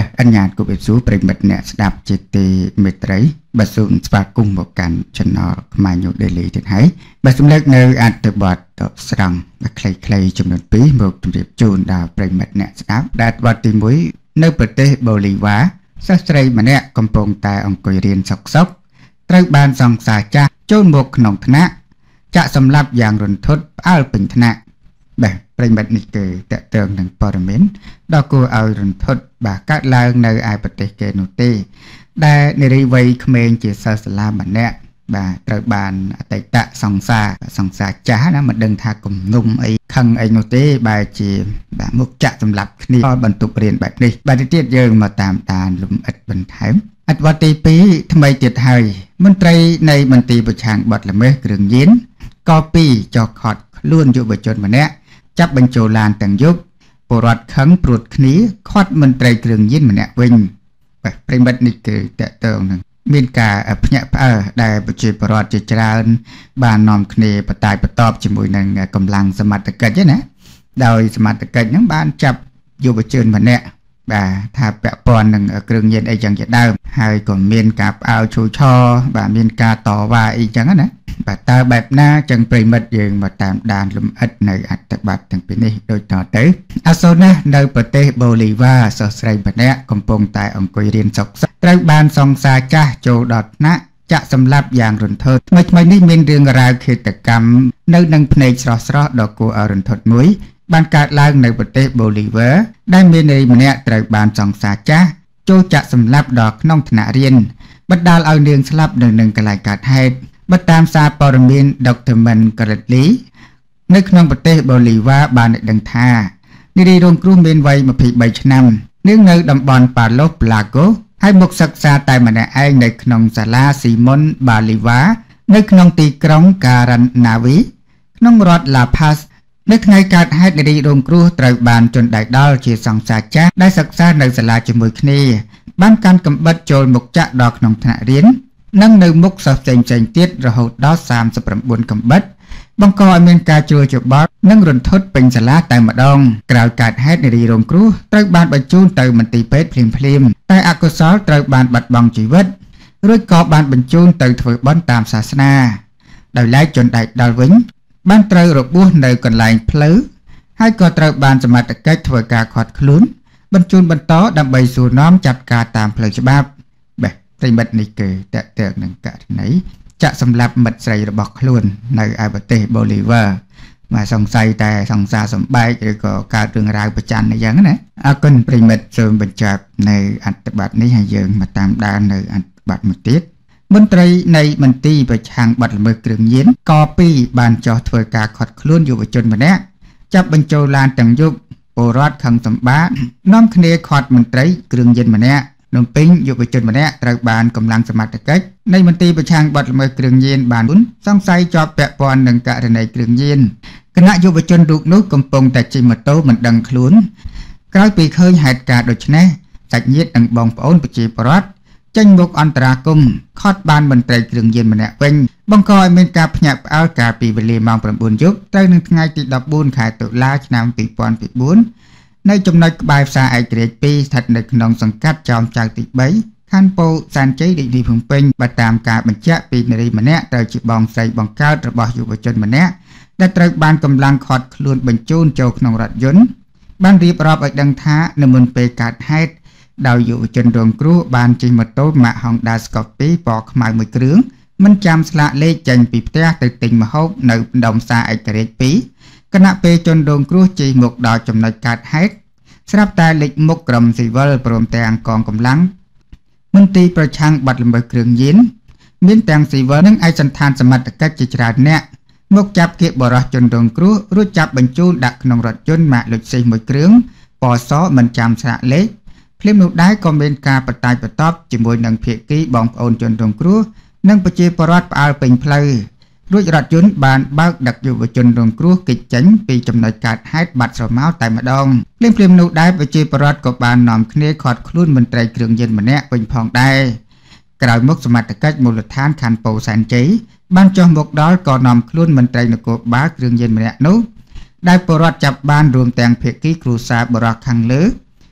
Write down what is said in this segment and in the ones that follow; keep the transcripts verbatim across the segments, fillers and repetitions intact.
Bè, anh nhạt của biệt số bềnh mật nẹ đạp chế tê mệt rấy, bà xuống và cùng một cảnh cho nó mà nhục đề lý đến hãy. Bà xuống lệch nơi ăn từ bọt tổ sẵn, bà khlây khlây trong nốt bí một trong điệp chôn đào bềnh mật nẹ đạp. Đạt bọt tìm mũi nơi bật tê bồ lì quá, sát srei mà nẹ công bông tài ông còi riêng sọc sọc. Trao bàn dòng xà cha chôn một nồng thân ạ, chạ xâm lạp dạng rồn thốt áo bình thân ạ. Bè, bềnh mật nị kê tệ tường nâng bò rầm mến, đó cô áo rồn thốt bà các lao nơi ai bật tê kê nô tê. Đà nì rì vây khmên chì sơ sơ la mà nẹ, bà trao bàn tệ tạ sòng xa, sòng xa chá ná mà đừng thà cùng ngung ấy khăn ấy nô tê, bà chì bà mục chạ xâm lạp khní có bần tục riêng bạch đi. Bà đi tiết dương mà tàm tàn lùm ích bình thám. Ảch vọt tì phí thâm ấy tiết hơi, môn trây này môn tì bật chàng bọt là mê rừng dến, có pi cho khọt luôn dụ bật chôn mà nẹ, chắp bên chô lan tầng giúp. Bộ rọt khấn bụt khní khót mân trây krừng dên mà nẹ vinh. Bà bềnh mật nị kê tệ tường nâng. Miên cả ở nhạc phá đại bộ chì bộ rọt chì chá ơn bà nòm khní bà tài bà tọp chì mùi nâng cầm lăng xa mặt tạc chứ nè. Đòi xa mặt tạc nâng bán chắp dụ bật chôn mà nẹ. Bà thà bẹ bòn nâng krừng dên ấy chẳng chả đau. Hai còn miên cả áo chú cho bà miên cả tỏ và ý chẳng á nè. Bà ta bẹp na chẳng bềnh mật dương mà tạm đàn lùm ít nơi ạch tạc bạc thằng bí ní đôi tỏ tới. À xô ná nơi bà tê bồ lì và sơ srei bà nẹ công bông tại ông còi riêng sọc sọc. Trao bàn song xa cha chô đọt ná chạ xâm lạp dạng rồn thốt. Mạch mạch ní miên rương rào khi tạc cầm nơi nâng phնេក ស្រស់ស្រស់ដល់គួរឲ្យរន្ធត់មួយបានកើតឡើងនៅប្រទេសបូលីវើដែលមាននារីម្នាក់ត្រូវបានសង្សារចាស់ចូលចាក់សម្លាប់ដល់ក្នុងថ្នាក់រៀនបណ្ដាលឲ្យនាងស្លាប់នៅនឹងកន្លែងកើតហេតុបើតាមសារព័ត៌មាន Doctor Man Correctly នៅក្នុងប្រទេសបូលីវ៉ាបានដឹងថានារីរងគ្រោះមានវ័យยี่สิบสามឆ្នាំនាងនៅតំបន់ប៉ាឡូប្លាកូហើយមកសិក្សាតែម្នាក់ឯងនៅក្នុងសាលាស៊ីមុនបាលីវ៉ានៅក្នុងទីក្រុងការ៉ាន់ណាវីក្នុងរដ្ឋឡាផាសនៅថ្ងៃកើតហេតុនារីរងគ្រោះត្រូវបានជន់ដៃដល់ជាសង្សារចាស់ដែលសិក្សានៅសាលាជាមួយគ្នាបានកាន់កំបិតចូលមុខចាក់ដល់ក្នុងថ្នាក់រៀននិងនៅមុខសិស្សផ្សេងៗទៀតរហូតដល់សាមសិប៩កំបិតបង្កឲ្យមានការជួលច្បល់និងរន្ធត់ពេញសាលាតែម្ដងក្រោយកើតហេតុនារីរងគ្រោះត្រូវបានបញ្ជូនទៅមន្ទីរពេទ្យភ្លាមៗតែអកុសលត្រូវបានបាត់បង់ជីវិតរួចក៏បានបញ្ជូនទៅធ្វើបុណ្យតាមសាសនាដោយឡែកជនដៃដល់វិញបានត្រូវរបួសនៅកន្លែងផ្លូវហើយក៏ត្រូវបានសមត្ថកិច្ចធ្វើការឃាត់ខ្លួនបញ្ជូនបន្តដើម្បីសួរនាំចាត់ការតាមផ្លូវច្បាប់បេះប្រិមិត្តនេះគឺតេតើនឹងករណីចាក់សម្លាប់មិត្តស្រីរបស់ខ្លួននៅឯប្រទេសបូលីវ៉ាមកសង្ស័យតែសង្សារសម្បែកឬក៏កើតរឿងរ៉ាវប្រច័ណ្ឌអញ្ចឹងណាអរគុណប្រិមិត្តសូមបញ្ចប់នៅអត្ថបទនេះហើយយើងមកតាមដាននៅអត្ថបទមួយទៀតមន្ត្រីនៃមន្ទីរប្រឆាំងបទល្មើសគ្រឿងញៀនកពីបានចោះធ្វើការឃាត់ខ្លួនយុវជនម្នាក់ចាប់បញ្ចូលឡានទាំងយប់ពលរដ្ឋខឹងសម្បានាំគ្នាឃាត់មន្ត្រីគ្រឿងញៀនម្នាក់នំពេញយុវជនម្នាក់ត្រូវបានកម្លាំងសមត្ថកិច្ចនៃមន្ទីរប្រឆាំងបទល្មើសគ្រឿងញៀនបានសង្ស័យជាប់ពាក់ព័ន្ធនឹងករណីគ្រឿងញៀនគណៈយុវជនរូបនោះកំពុងតែជិះម៉ូតូមិនដឹងខ្លួនក្រោយពីឃើញហេតុការណ៍ដូចនេះសាច់ញាតិនិងបងប្អូនប្រជាពលរដ្ឋចេញមុខអន្តរាគមន៍ខត់បានមន្ត្រីគ្រឿងញៀនម្នាក់វិញបង្កឲ្យមានការភ្ញាក់ផ្អើលកាលពីវេលាម៉ោង៩យប់ទៅនឹងថ្ងៃទីដប់បួនខែតុលាឆ្នាំពីរពាន់បួននៅចំណុចក្បែរផ្សារឯករាជ្យពីរស្ថិតនៅក្នុងសង្កាត់ចោមចៅទីបីខណ្ឌពោធិ៍សែនជ័យរាជធានីភ្នំពេញបើតាមការបញ្ជាក់ពីនារីម្នាក់ត្រូវជាបងស្រីបង្កើតរបស់យុវជនម្នាក់ដែលត្រូវបានកម្លាំងឃាត់ខ្លួនបញ្ជូនចូលក្នុងរថយន្តបានរៀបរាប់ឲ្យដឹងថានៅមុនពេលកើតហេតុដោយយុវជនរងគ្រោះបានជិះម៉ូតូម៉ាក Honda Scorpio ពណ៌ខ្មៅមួយគ្រឿងមិនចាំស្លាកលេខចេញពីផ្ទះទៅទិញម្ហូបនៅដុំផ្សារឯករាជ្យពីរគណៈពេលជនរងគ្រោះជិះមកដល់ចំណុចកើតហេតុស្រាប់តែលេចមុខក្រុមស៊ីវិលព្រមទាំងកងកម្លាំងមន្ទីរប្រឆាំងបទល្មើសគ្រឿងញៀនមានទាំងស៊ីវិលនិងឯកសណ្ឋានសមត្ថកិច្ចជាច្រើនអ្នកមកចាប់គៀកបរិះជនរងគ្រោះរួចចាប់បញ្ជូនដាក់ក្នុងរថយន្តម៉ាកលុចសេះមួយគ្រឿងពណ៌សមិនចាំស្លាកលេខភ្លាមនោះដែរក៏មានការបតាយបតបជាមួយនឹងភាគីបងប្អូនជនរងគ្រោះនិងប្រជាពលរដ្ឋផ្អើលពេញផ្លូវរួចរថយន្តបានបើកដឹកយុវជនរងគ្រោះគេចចេញពីចំណុចកើតហេតុបាត់ស្រមោលតែម្ដងភ្លាមភ្លាមនោះដែរប្រជាពលរដ្ឋក៏បាននាំគ្នាឃាត់ខ្លួនមន្ត្រីគ្រឿងញៀនម្នាក់វិញផងដែរក្រោយមកសមត្ថកិច្ចមូលដ្ឋានខណ្ឌពោធិ៍សែនជ័យបានចុះមកដល់ក៏នាំខ្លួនមន្ត្រីនគរបាលគ្រឿងញៀនម្នាក់នោះដែលពលរដ្ឋចាប់បានរួមទាំងភាគីគ្រួសារបរិះខាងលើ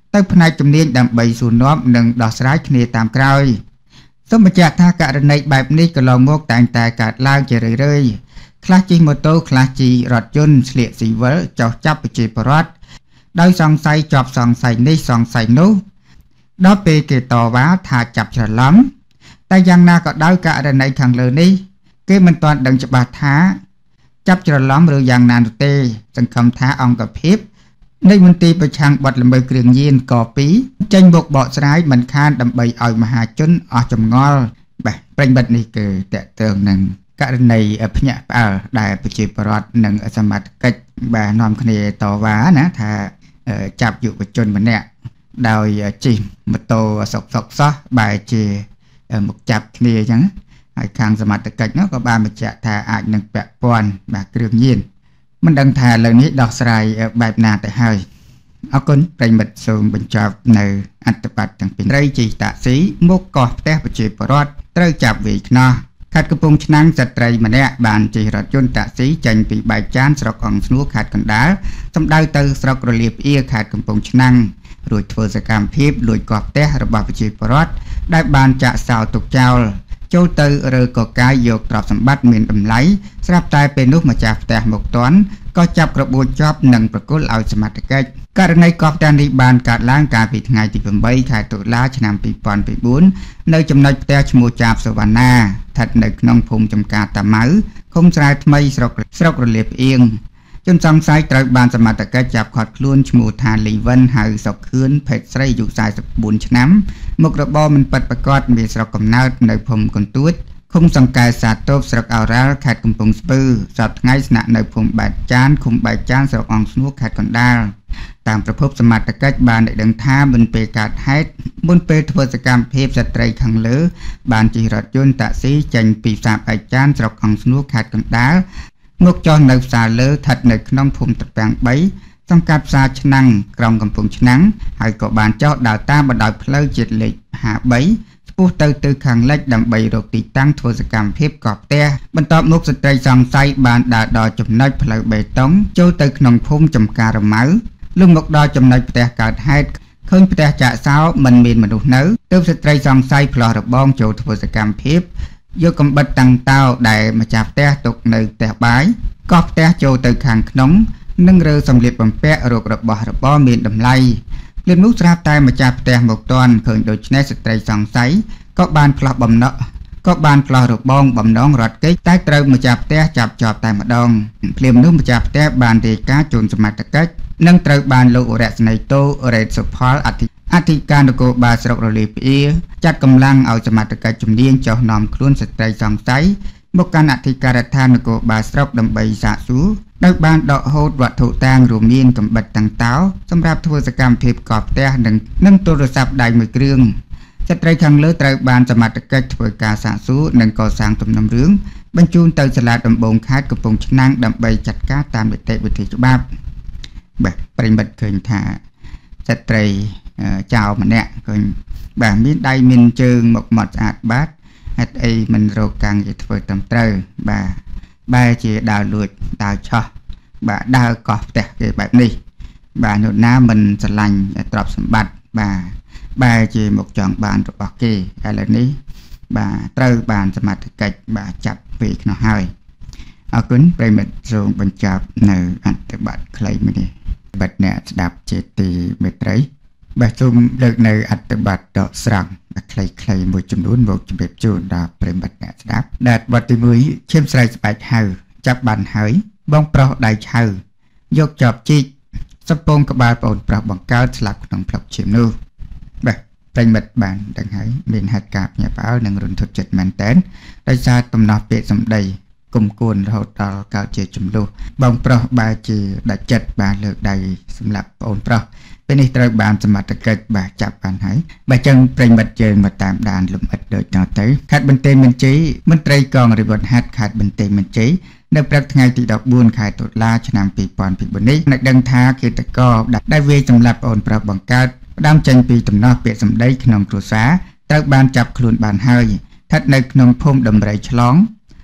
ទៅផ្នែកជំនាញដើម្បីសួរនាំនិងដោះស្រាយគ្នាតាមក្រោយសូមបញ្ជាក់ថាករណីបែបនេះកន្លងមកតែងតែកើតឡើងជារឿយៗខ្លះជិះម៉ូតូខ្លះជិះរថយន្តស្លៀកស៊ីវិលចោះចាប់ប្រជាពលរដ្ឋដោយសង្ស័យជាប់សង្ស័យនេះសង្ស័យនោះដល់ពេលគេតវ៉ាថាចាប់ច្រឡំតែយ៉ាងណាក៏ដោយករណីខាងលើនេះគេមិនទាន់ដឹងច្បាស់ថាចាប់ច្រឡំឬយ៉ាងណានោះទេសង្ឃឹមថាអង្គភាពនៃមន្ទីរប្រឆាំងបទល្មើសគ្រឿងញៀនកពីចេញមកបកស្រាយមិនខានដើម្បីឲ្យមហាជនអស់ចម្ងល់បាទប្រិញ្ញបទនេះគឺតកតើងនឹងករណីភ្ញាក់ផ្អើលដែលប្រជាពលរដ្ឋនិងសមាជិកបាទនាំគ្នាតវ៉ាណាថាចាប់យុវជនម្នាក់ដោយជិះម៉ូតូសុកសុកសោះបែរជាមកចាប់គ្នាអញ្ចឹងហើយខាងសមាជិកនោះក៏បានបញ្ជាក់ថាអាចនឹងពាក់ព័ន្ធបាទគ្រឿងញៀនមិនដឹងថាឥឡូវនេះដោះស្រាយបែបណាទៅហើយអរគុណប្រិមិត្តសូមបញ្ចប់នៅអត្ថបទទាំងពីរត្រីជិះតាក់ស៊ីមកកោះផ្ទះប្រជាពលរដ្ឋត្រូវចាប់វាយខ្នោះខេត្តកំពង់ឆ្នាំងស្ត្រីម្នាក់បានជិះរថយន្តតាក់ស៊ីចេញពីបែកចានស្រុកអង្គស្នួរខេត្តកណ្ដាលសម្ដៅទៅស្រុករលាផ្អៀខេត្តកំពង់ឆ្នាំងរួចធ្វើសកម្មភាពលួចកោះផ្ទះរបស់ប្រជាពលរដ្ឋដែលបានចាក់សោទុកចោលចូលទៅរើកកាយយកទ្រព្យសម្បត្តិមានតម្លៃស្រាប់តែពេលនោះម្ចាស់ផ្ទះមកទាន់ក៏ចាប់ក្របួនជាប់និងប្រគល់ឲ្យសមត្ថកិច្ចករណីកោះផ្ទះនេះបានកើតឡើងកាលពីថ្ងៃទី8ខែតុលាឆ្នាំពីរពាន់បួននៅចំណុចផ្ទះឈ្មោះចាបសវណ្ណាស្ថិតនៅក្នុងភូមិចំការតាម៉ៅឃុំស្រែថ្មីស្រុកស្រុករលាផ្អៀងជនសង្ស័យត្រូវបានសមត្ថកិច្ចចាប់ឃាត់ខ្លួនឈ្មោះថាលីវិនហៅសុកខឿនភេទស្រីអាយុសែសិបបួនឆ្នាំមុខរបរមិនពិតប្រាកដមានស្រុកកំណើតនៅភូមិកន្ទួតឃុំសង្កែសាទប់ស្រុកអូរ៉ាល់ខេត្តកំពង់ស្ពឺសប្តាហ៍ថ្ងៃស្នាក់នៅភូមិបែកចានឃុំបែកចានស្រុកអង្គស្នួរខេត្តកណ្ដាលតាមប្រភពសមត្ថកិច្ចបានได้ដឹងថាមុនពេលកើតហេតុមុនពេលធ្វើសកម្មភាពស្ត្រីខាងលើបានជិះរថយន្តតាក់ស៊ីចេញពីផ្សារបែកចានស្រុកអង្គស្នួរខេត្តកណ្ដាលមកចុះនៅផ្សារលើស្ថិតនៅក្នុងភូមិត្រពាំងបីសង្កាត់ផ្សារឆ្នាំងក្រុងកំពង់ឆ្នាំងហើយក៏បានចុះដើរតាមបណ្ដោយផ្លូវជាតិលេខห้าបីឆ្ពោះទៅទិសខាងលិចដើម្បីរកទីតាំងធ្វើសកម្មភាពកោះផ្ទះបន្ទាប់មកស្ត្រីសង្ស័យបានដើរដល់ចំណុចផ្លូវបេតុងចូលទៅក្នុងភូមិចំការរម៉ៅលុះមកដល់ចំណុចផ្ទះកើតហេតុឃើញផ្ទះចាក់សោមិនមានមនុស្សនៅទើបស្ត្រីសង្ស័យផ្លោះរបងចូលធ្វើសកម្មភាពយកកំបិតតាំងតោដែលម្ចាស់ផ្ទះទុកនៅផ្ទះបាយកោះផ្ទះចូលទៅខាងក្នុងនិងរើសម្លៀកបំពាក់រករបស់របរមានតម្លៃលៀននោះស្រាប់តែម្ចាស់ផ្ទះមកទាន់ឃើញដូច្នេះស្ត្រីសង្ស័យក៏បានផ្លោះបំណក់ក៏បានផ្លោះរបងបំណងរត់គេចតែត្រូវម្ចាស់ផ្ទះចាប់ជាប់តែម្ដងភ្លាមនោះម្ចាស់ផ្ទះបានរាយការណ៍ជូនសមត្ថកិច្ចនិងត្រូវបានលោករស្មីតូរ៉េតសុផលអធិអធិការនគរបាលស្រុករលាផ្អៀចាត់កម្លាំងឲ្យសមត្ថកិច្ចជំនាញចុះនាំខ្លួនស្ត្រីសង្ស័យមកកាន់អធិការដ្ឋាននគរបាលស្រុកដើម្បីសាកសួរដោយបានដកហូតវត្ថុតាងរួមមានកំបិតតាំងតោសម្រាប់ធ្វើសកម្មភាពកោះផ្ទះនិងនិងទូរស័ព្ទដៃមួយគ្រឿងស្ត្រីខាងលើត្រូវបានសមត្ថកិច្ចធ្វើការសាកសួរនិងកសាងទំនុំរឿងបញ្ជូនទៅសាលាដំបងខេត្តកំពង់ឆ្នាំងដើម្បីចាត់ការតាមនីតិវិធីច្បាប់បាទប្រិមិត្តឃើញថាស្ត្រីចៅម្នាក់ឃើញបាទមានដៃមានជើងមកមាត់ស្អាតបាតហេតុអីមិនរកកាំងជាធ្វើត្រឹមត្រូវបាទបែរជាដើរលួចដើរឆោះបាទដើរកោះផ្ទះគេបែបនេះបាទនរណាមិនស្រឡាញ់ទ្រព្យសម្បត្តិបាទបែរជាមកចង់បានរបស់គេឥឡូវនេះបាទត្រូវបានសមត្ថកិច្ចបាទចាប់ពេលខ្នោះហើយអរគុណប្រិមិត្តសូមបញ្ចប់នៅអត្ថបទខ្លីមួយនេះបិទអ្នកស្ដាប់ជាទីមេត្រីបាទសូមលើកនៅអត្ថបទដកស្រង់ខ្លីៗមួយចំនួនមកជម្រាបជូនដល់ប្រិមិត្តអ្នកស្ដាប់ដែលបទទីមួយឈាមស្រីស្បែកហៅចាប់បានហើយបងប្រុសដៃឆៅយកចប់ជីកសពងក្បាលប្អូនប្រុសបង្កើតស្លាប់ក្នុងផ្លុកឈាមនោះបាទប្រិមិត្តបានដឹងហើយមានហេតុការណ៍ភ្ញាក់ផ្អើលនិងរន្ធត់ចិត្តមែនទែនដោយសារដំណោះពាក្យសម្ដីគុំគួនរហូតដល់កើតជាចំនួនបងប្រុសបែរជាដាច់ចិត្តបានលើកដៃសម្លាប់ប្អូនប្រុសពេលនេះត្រូវបានសមត្ថកិច្ចបាទចាប់បានហើយបើចឹងប្រិមិត្តយើងមកតាមដានលំអិតដូចតទៅខេត្តបន្ទាយមានជ័យមន្ត្រីកងរាជវុធហត្ថខេត្តបន្ទាយមានជ័យនៅព្រឹកថ្ងៃទីដប់បួនខែតុលាឆ្នាំពីរពាន់បួននេះនៅដឹងថាឃាតករដែលវាយសម្លាប់ប្អូនប្រុសបង្កើតផ្ដើមចេញពីដំណោះពាក្យសម្ដីក្នុងគ្រួសារត្រូវបានចាប់ខ្លួនបានហើយស្ថិតនៅក្នុងភូមិដំរីឆ្លង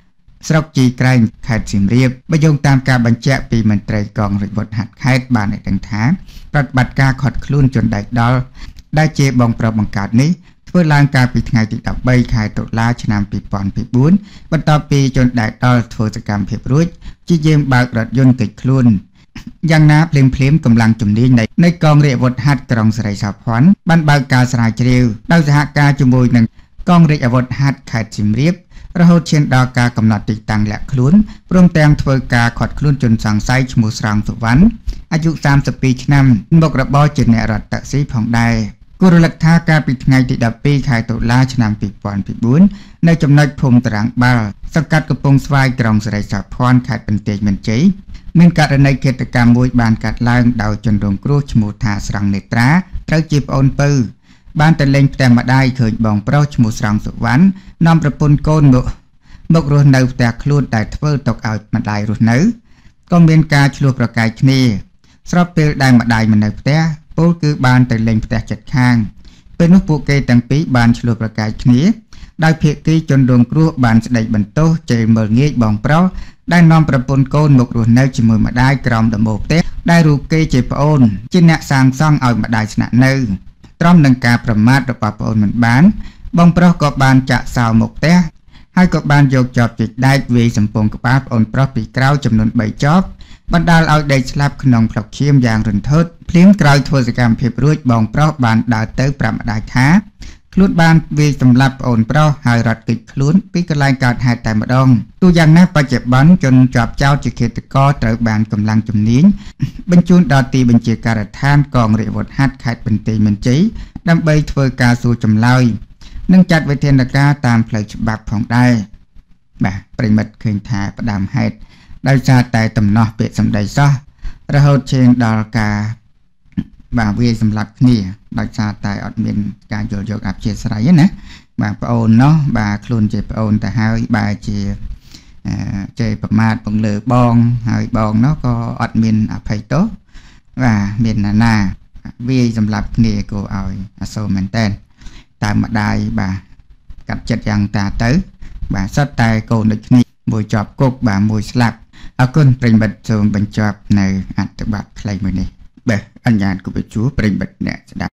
ស្រុកជីក្រែងខេត្តសៀមរាបបើយោងតាមការបញ្ជាក់ពីមន្ត្រីកងរាជបុត្រហាត់ខេត្តបានឲ្យដឹងថាប្រតិបត្តិការខាត់ខ្លួនជនដៃដល់ដែលជាបងប្រុសបង្កើតនេះធ្វើឡើងកាលពីថ្ងៃទីដប់បីខែតុលាឆ្នាំពីរពាន់បួនបន្ទាប់ពីជនដៃដល់ធ្វើសកម្មភាពរួចជាយាមបើករថយន្តគេចខ្លួនយ៉ាងណាភ្លាមភ្លាមកម្លាំងជំនាញនៃនៃកងរាជអាវុធហត្ថក្រុងសេរីសោភ័ណ្ឌបានបើកការស្រាវជ្រាវដោយសហការជាមួយនឹងកងរាជអាវុធហត្ថខេត្តសៀមរាបរហូតឈានដល់ការកំណត់ទីតាំងលាក់ខ្លួនព្រមទាំងធ្វើការឃាត់ខ្លួនជនសង្ស័យឈ្មោះស្រង់សុវណ្ណអាយុសាមសិបពីរឆ្នាំមុខរបរជាអ្នករត់តាក់ស៊ីផងដែរគូរលឹកថាកាលពីថ្ងៃទីដប់ពីរខែតុលាឆ្នាំពីរពាន់បួននៅចំណុចភូមិតារាងបាល់សង្កាត់កំពង់ស្វាយក្រុងសេរីសោភ័ណ្ឌខេត្តបន្ទាយមានជ័យមានករណីឃាតកម្មមួយបានកាត់ឡើងដោយជនរងគ្រោះឈ្មោះថាស្រង់នេត្រាត្រូវជាប្អូនពៅបានទៅលេងផ្ទះម្ដាយឃើញបងប្រុសឈ្មោះស្រង់សុវណ្ណនាំប្រពន្ធកូនមកមករស់នៅផ្ទះខ្លួនតែធ្វើទុកឲ្យម្ដាយរស់នៅក៏មានការឆ្លោះប្រកែកគ្នាស្របពេលដែលម្ដាយមិននៅផ្ទះពលគឺបានទៅលេងផ្ទះជិតខាងពេលនោះពួកគេទាំងពីរបានឆ្លោះប្រកែកគ្នាដោយភាគីជនរងគ្រោះបានស្ដីបន្ទោសជេរមើលងាយបងប្រុសដែលនាំប្រពន្ធកូនមករស់នៅជាមួយម្ដាយក្រោមដំបូលផ្ទះដែលរូបគេជាប្អូនជាអ្នកសាងសង់ឲ្យម្ដាយស្នាក់នៅទ្រាំនឹងការប្រមាថរបស់ប្អូនមិនបានបងប្រុសក៏បានចាក់សោមកផ្ទះហើយក៏បានយកចបជីកដែកវាយសំពងក្បាលប្អូនប្រុសពីក្រោយចំនួនបីចបបណ្ដាលឲ្យដេកស្លាប់ក្នុងផ្លុកឈាមយ៉ាងរន្ធត់ភ្លាមក្រោយធ្វើសកម្មភាពរួចបងប្រុសបានដើរទៅប្រាប់ម្ដាយថាខ្លួនបានវាយសម្លាប់ប្អូនប្រុសហើយរត់គេចខ្លួនពីកន្លែងកើតហេតុតែម្ដងទូយ៉ាងណាបច្ចុប្បន្នជនជាប់ចោទជាឃាតករត្រូវបានកម្លាំងជំនាញបញ្ជូនដល់ទីបញ្ជាការដ្ឋានកងរាជអាវុធហត្ថខេត្តបន្ទាយមានជ័យដើម្បីធ្វើការសួរចម្លើយនិងចាត់វិធានការតាមផ្លូវច្បាប់ផងដែរបាទប្រិមិត្តឃើញថាផ្ដាំហេតុដោយសារតែតំណោះពាក្យសម្ដីសោះរហូតឈានដល់ការបាទវាយសម្លាប់គ្នាដោយសារតែអត់មានការយល់យកអព្យាស្រ័យណាបាទប្អូននោះបាទខ្លួនជាប្អូនទៅហើយបាទជាចេះប្រមាថបង្លើបងហើយបងនោះក៏អត់មានអភ័យទោសបាទមានណាណាវាយសម្លាប់គ្នាគួរឲ្យអាសូរមែនតើតែម្ដាយបាទកាត់ចិត្តយ៉ាងតាទៅបាទសិតតែកូនដូចគ្នាមួយជាប់គុកបាទមួយស្លាប់អរគុណប្រិមិត្តសូមបញ្ចប់នៅអត្ថបទខ្លីមួយនេះបាទអញ្ញាតគូបជួប្រិមិត្តអ្នកស្ដាប់